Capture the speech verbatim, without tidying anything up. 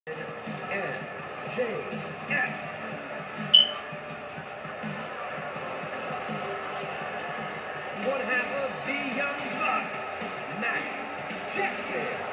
N J F. One half of the Young Bucks, Matt Jackson.